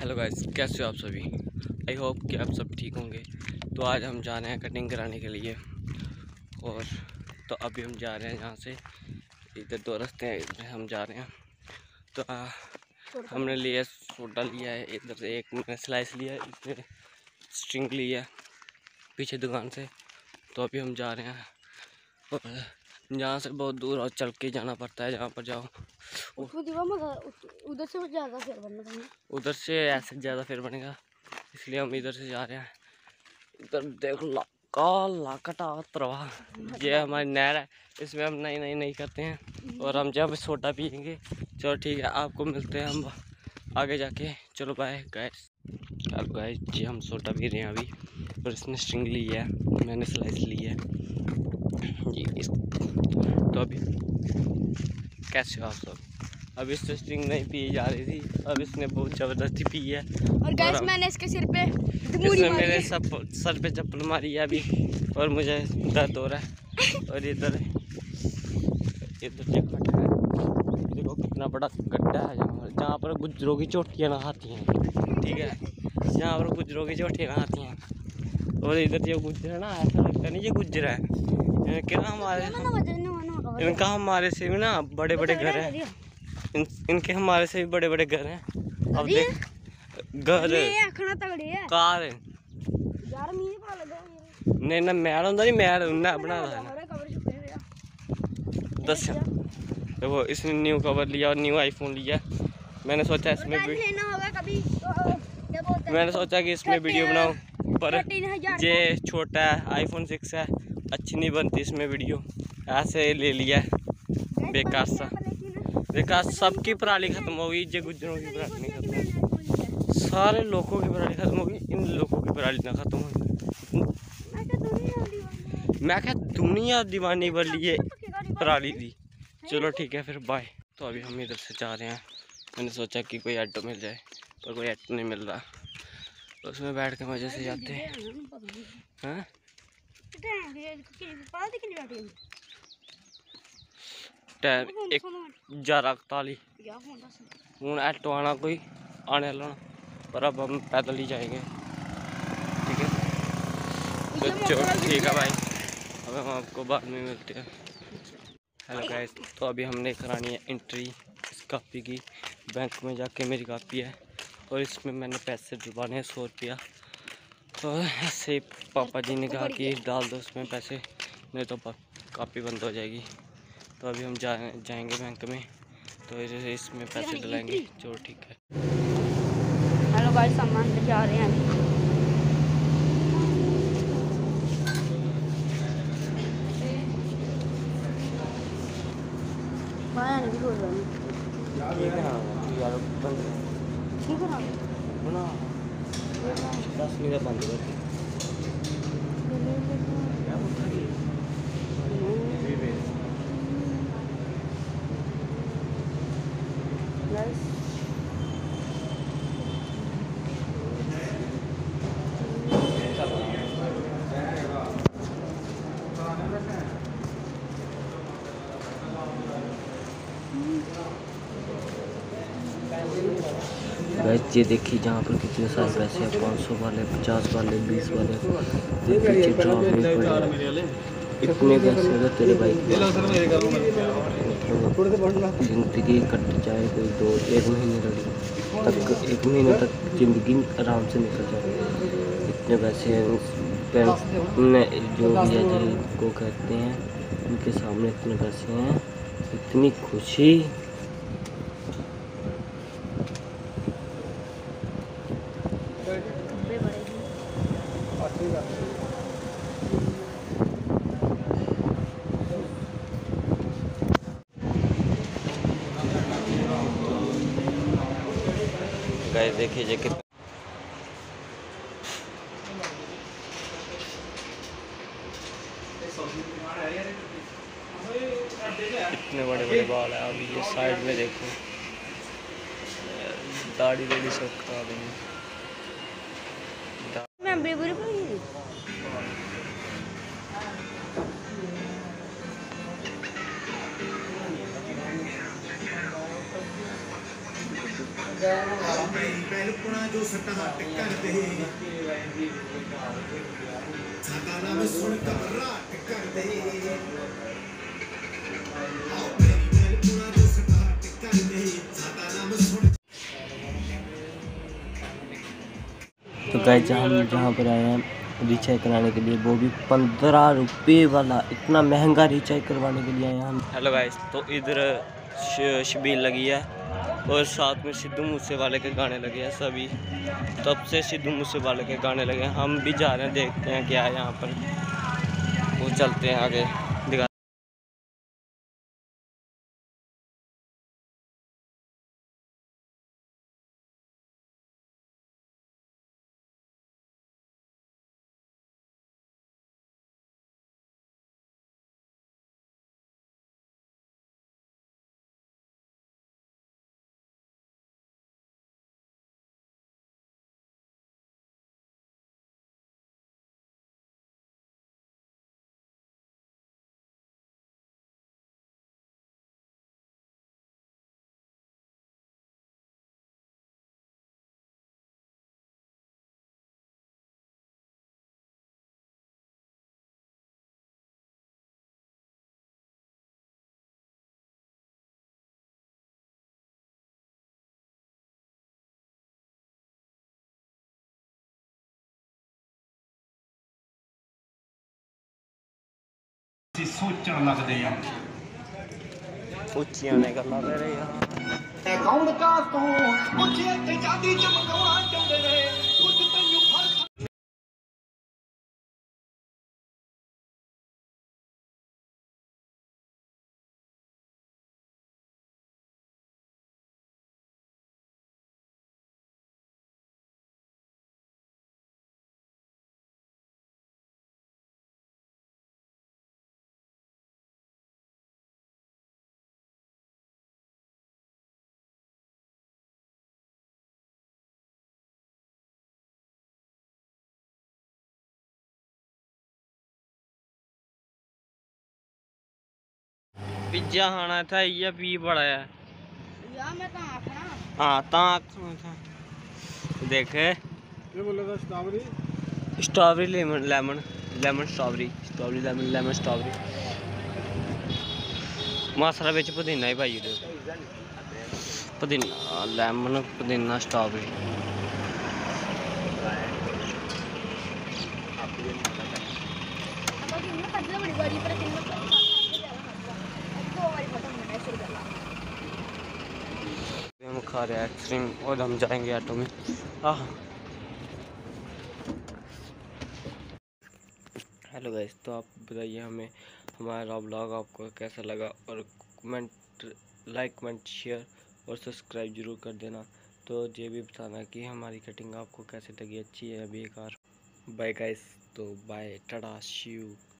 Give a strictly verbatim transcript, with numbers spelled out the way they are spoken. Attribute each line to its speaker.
Speaker 1: Hello guys, कैसे हो आप सभी। आई होप कि आप सब ठीक होंगे। तो आज हम जा रहे हैं कटिंग कराने के लिए। और तो अभी हम जा रहे हैं यहाँ से, इधर दो रास्ते हैं, इधर हम जा रहे हैं। तो आ, हमने लिया सोडा लिया है, इधर से एक मैंने स्लाइस लिया है, इसने स्ट्रिंग ली है पीछे दुकान से। तो अभी हम जा रहे हैं और यहाँ से बहुत दूर और चल के जाना पड़ता है। जहाँ पर जाओ
Speaker 2: उधर से ज़्यादा फेर बनेगा,
Speaker 1: उधर से ऐसे ज़्यादा फेर बनेगा, इसलिए हम इधर से जा रहे हैं। इधर देख ला काला कटा तरवा, ये हमारी नहर है, इसमें हम नहीं नहीं नहीं करते हैं। और हम जब सोडा पियेंगे। चलो ठीक है, आपको मिलते हैं हम आगे जाके। चलो बाय गाइस। हेलो गाइस जी, हम सोडा पी रहे हैं अभी, और इसने स्ट्रिंग ली है, मैंने स्लाइस ली है जी। इस तो अभी कैसे हो आप सब। अब इससे स्ट्रिंग नहीं पी जा रही थी, अब इसने बहुत ज़बरदस्ती पी है।
Speaker 2: और गैस मैंने इसके सिर पे
Speaker 1: इसने मेरे सब सर पे चप्पल मारी है अभी, और मुझे दर्द हो रहा है। और इधर इधर देखो देखो कितना बड़ा गड्ढा है, जहाँ जहाँ पर गुजरों की चोटियाँ नहाती हैं, ठीक है, जहाँ पर गुजरों की चोटियाँ नहाती हैं। और इधर जो गुजर है ना, ऐसा लगता नहीं ये गुजर है, इनके ना हमारे इनका हमारे से भी ना बड़े बड़े घर हैं। इन, इनके हमारे से भी बड़े बड़े घर हैं। अब देख घर कार नहीं ना मैल होंगे नहीं, मैल उन्हें बना दस। देखो इसने न्यू कवर लिया और न्यू आईफोन लिया। मैंने सोचा इसमें भी मैंने सोचा कि इसमें वीडियो बनाऊं, पर ये छोटा है, आईफोन सिक्स है, अच्छी नहीं बनती इसमें वीडियो, ऐसे ले लिया है बेकार सा। बेकार सबकी पराली खत्म होगी, ये गुजरों की पराली नहीं खत्म होगी, सारे लोगों की पराली खत्म होगी, इन लोगों की पराली ना खत्म होगी। मैं क्या दुनिया दीवानी वाली है पराली दी। चलो ठीक है फिर बाय। तो अभी हम इधर से जा रहे हैं। मैंने सोचा कि कोई ऑटो मिल जाए, पर कोई ऑटो नहीं मिल रहा, तो उसमें बैठ के मजे से जाते हैं। हाँ टाइम एक ग्यारह इकतालीस हूँ ऑटो आना कोई आने वाला, पर अब हम पैदल ही जाएंगे, ठीक है। तो चलो ठीक है भाई, अब हम आपको बाद में मिलते हैं। हेलो गाइस, तो अभी हमने करानी है एंट्री इस कापी की। बैंक में जाके मेरी कापी है, और इसमें मैंने पैसे डलवाने हैं सौ रुपया। तो ऐसे पापा जी ने कहा कि डाल दो उसमें पैसे, नहीं तो कापी बंद हो जाएगी। तो अभी हम जा जाएंगे बैंक में, तो इसमें पैसे डलाएंगे। चलो ठीक है।
Speaker 2: हेलो गाइस, सामान ले जा रहे हैं। नहीं बोल रहा
Speaker 1: ठीक है यार, बंद
Speaker 2: ठीक है ना
Speaker 1: बना दस मिनट बंद कर गाइस। ये देखिए जहाँ पर कितने सारे पैसे हैं, पाँच सौ वाले, पचास वाले, बीस वाले, पीछे ड्रॉप में पड़े इतने पैसे तो तेरे भाई जिंदगी कट जाए कोई दो एक महीने तक एक महीने तक ज़िंदगी आराम से निकल जाए। इतने पैसे हैं जो भी है जिनको कहते हैं, उनके सामने इतने पैसे हैं, इतनी खुशी। गाइस देखिए जे कितने इतने बड़े बड़े बाल है। अभी ये साइड में देखो, दाढ़ी दाढ़ी सब खा रही है। तो गाइस हम जहाँ पर आए हैं रिचार्ज कराने के लिए, वो भी पंद्रह रुपये वाला, इतना महंगा रिचार्ज करवाने के लिए आए हैं हम। हेलो गाइस, तो इधर शबील लगी है और साथ में सिद्धू मूसेवाले के गाने लगे हैं सभी, तब से सिद्धू मूसेवाले के गाने लगे हैं। हम भी जा रहे हैं, देखते हैं क्या है यहाँ पर, वो चलते हैं आगे दिखा।
Speaker 3: सोचण लगदे आ
Speaker 1: ਉੱਚੀਆਂ ਨੇ ਗੱਲਾਂ ਕਰ ਰਹੇ ਆ।
Speaker 3: ਕੌਣ ਕਾ ਤੂੰ ਉੱਚੇ ਤੇ ਜਾਂਦੀ ਚਮਕਾਉਣਾ ਚਾਹੁੰਦੇ ਨੇ ਕੁਝ ਤੈਨੂੰ ਫਰਕ।
Speaker 1: पिज्जा खाना था, ये पी बड़ा है
Speaker 2: यार मैं कहाँ आखना
Speaker 1: हाँ ता आखना था। देखे
Speaker 3: ये बोले था strawberry
Speaker 1: strawberry lemon lemon lemon strawberry strawberry lemon lemon strawberry masala बिच पुदीना ही पाई ओड़ो, पुदीना लेमन पुदीना स्ट्रॉबेरी।
Speaker 2: बड़ी बड़ी पर
Speaker 1: हम खा रहे हैं आइसक्रीम और हम जाएंगे ऑटो में। हाँ हेलो गाइस, तो आप बताइए हमें हमारा ब्लॉग आपको कैसा लगा, और कमेंट लाइक कमेंट शेयर और सब्सक्राइब जरूर कर देना। तो ये भी बताना कि हमारी कटिंग आपको कैसे लगी, अच्छी है या बेकार। बाय गाइस, तो बाय टाटा सी यू।